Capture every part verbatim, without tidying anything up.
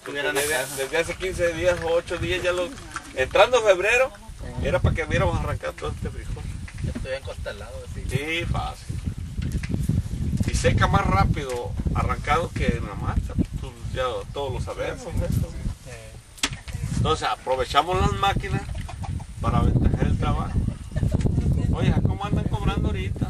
Desde, desde hace quince días o ocho días ya lo... Entrando febrero, sí. Era para que viéramos arrancar todo este frijol. Estoy encostalado así. Sí, fácil. Y seca más rápido arrancado que en la marcha, pues ya todos lo sabemos. Sí. Entonces aprovechamos las máquinas para aventajar el trabajo. Oye, ¿cómo andan cobrando ahorita?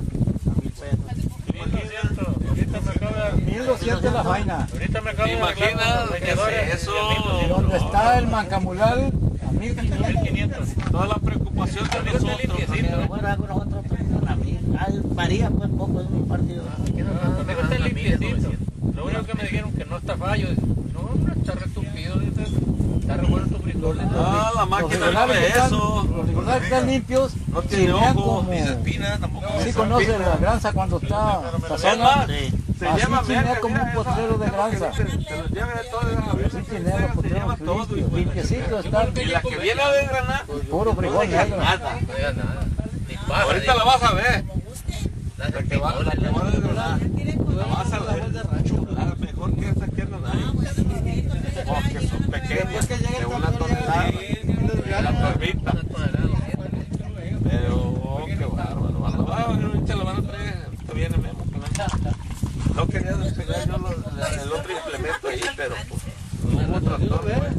Ahorita me acaba mil doscientos la vaina. Ahorita me acaba de imaginas eso. Donde está el Mancamulal a mil quinientos. Toda la preocupación de nosotros. Nosotros a mí. Varía pues poco en mi partido. Me gusta el limpiecito. Lo único que me dijeron que no está fallo. No, no está retupido. Está re bueno tu frijol. Ah, la máquina no ve eso. Los regulares están limpios. No tiene ojos, ni espinas tampoco. Sí conoce la granza cuando está sazonada. Sí. Se así llama tiene como un potrero de granza. Se los lleva de todo. Sí tiene los potreros limpios, limpiecitos están. Y la que viene a desgranar, puro frijol negro. nada. Nada. Ahorita la vas a ver. La que va, la que va a desgranar. La vas a ver chular, mejor que esa que andan ahí. Porque son pequeñas, de una tonelada. La turbita. Pero, oh, qué bárbaro. Ahorita la van a traer. Esto viene mismo. No quería despegar yo los, el otro implemento ahí, pero pues, no hubo tractor, pues.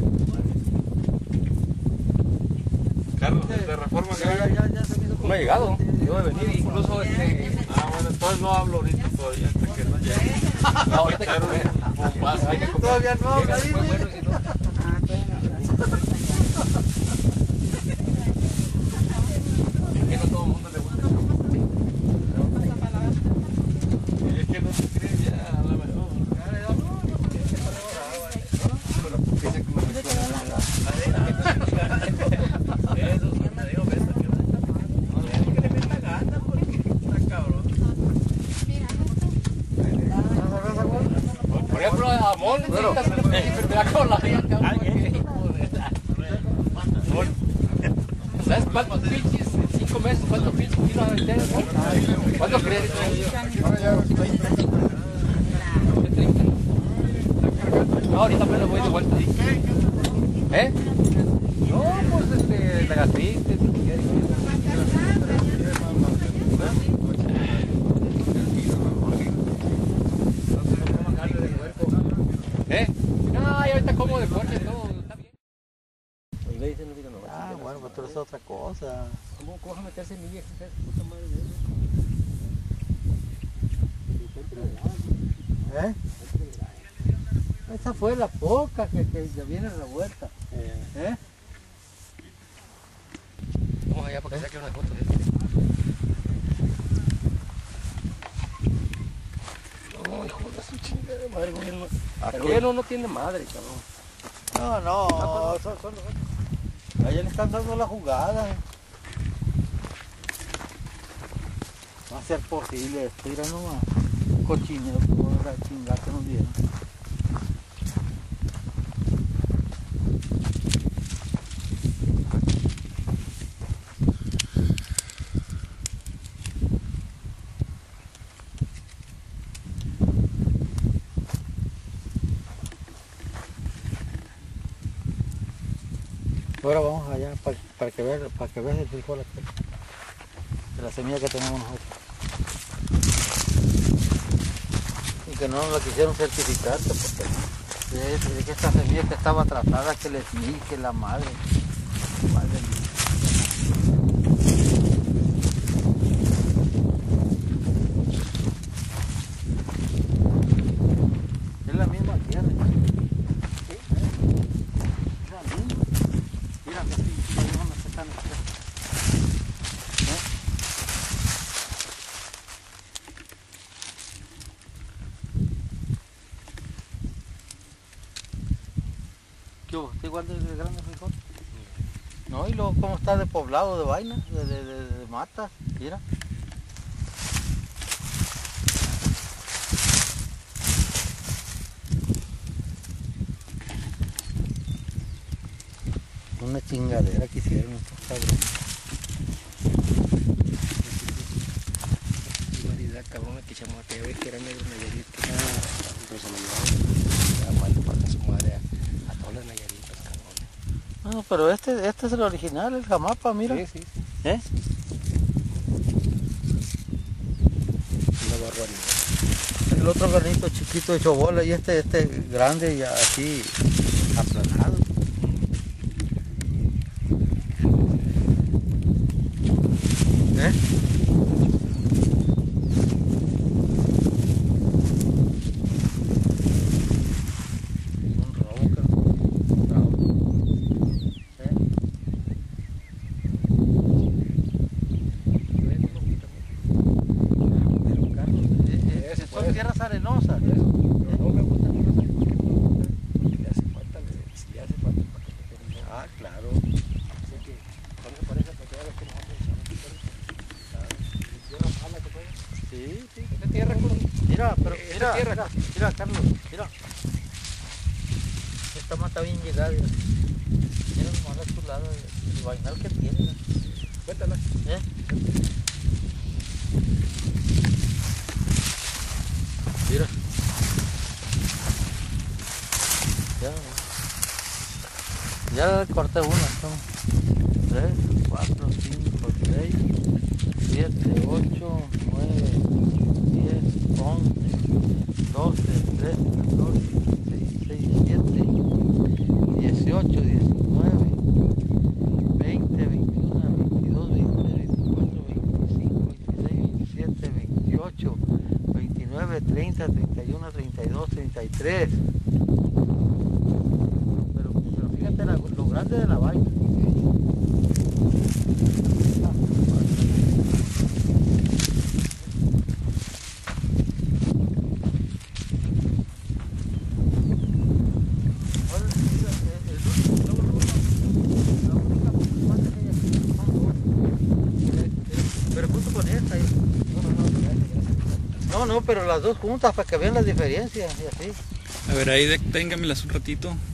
Carlos, de Reforma que No ha llegado. Yo he venido incluso este. Ah, bueno, entonces no hablo ahorita todavía hasta que no llegue. No, ahorita Echar un bombazo. todavía no habla. Es que no todo el mundo le gusta. Y es que no se cree ya, a lo mejor. Por ejemplo, amor, bueno, enfermedad con la vida, ¿sabes cuántos pinches? Cinco meses, ¿cuántos pinches kilos enteros? ¿Cuántos crees? No, ahorita me lo voy de vuelta. ¿Eh? No, pues este, la gastritis. ¿Eh? No, y ahorita como de corte todo, está bien. Ah, bueno, pues tú es otra cosa. ¿Cómo vas a meter semillas? Puta madre de eso. ¿Eh? Esa fue la poca que, que ya viene revuelta. ¿Eh? Vamos allá para que saque una foto de esto. No, hijo de su chingada madre, gobierno. El gobierno no tiene madre, cabrón. No, no, son, son, son. A ella le están dando la jugada. Va a ser posible esto, mira nomás. Cochinero, como la chingada que nos dieron. Ahora vamos allá para, para que veas para que veas el frijol aquí, de la semilla que tenemos nosotros. Y que no nos la quisieron certificar, porque no. De, de que esta semilla que estaba tratada, que les di, que la madre. Madre mía. Es la misma tierra. ¿Sí? Es la misma. Mira, que sí, ahí donde se están aquí. ¿Eh? ¿Qué hubo? ¿Está igual de grande el frijol? No, y luego cómo está de poblado de vaina, de, de, de, de matas, mira. Una chingadera que hicieron estos cabrones. Qué variedad, cabrón, que chamote, ya ves que era negro Nayarit, que ah, pues se lo llevaron a mal para su madre a No, pero este, este es el original, el Jamapa, mira. Sí, sí, sí. ¿Eh? Una barbaridad. El otro granito chiquito hecho bola y este, este grande y así aplanado. ¿Eh? Un robo, Carlos. Un robo. ¿Eh? Pero Carlos, eh, eh, Ese son puede. tierras arenosas. Por eso, pero no me gusta ni los porque le hace falta, le, le hace falta para que te termine. Ah, claro. Así que, por eso parece que todavía que nosotros ¿sabes? Tierra mala que fue. Sí, sí. Esta tierra, Mira, pero Esta mira, tierra. mira, mira, Carlos, mira. Esta mata bien llegada. Mira, mira nomás la chulada, el vainal que tiene. ¿No? cuéntala. ¿Eh? Mira. Ya, ya corté una, ¿no? tres, cuatro, cinco, seis, siete, ocho, nueve, diez, once, doce, trece, catorce, quince, dieciséis, diecisiete, dieciocho, diecinueve, veinte, veintiuno, veintidós, veintitrés, veinticuatro, veinticinco, veintiséis, veintisiete, veintiocho, veintinueve, treinta, treinta y uno, treinta y dos, treinta y tres. Pero, pero fíjate la, lo grande de la vaina. Pero junto con esta. No, no, pero las dos juntas para que vean las diferencias y así. A ver, ahí deténgamelas un ratito.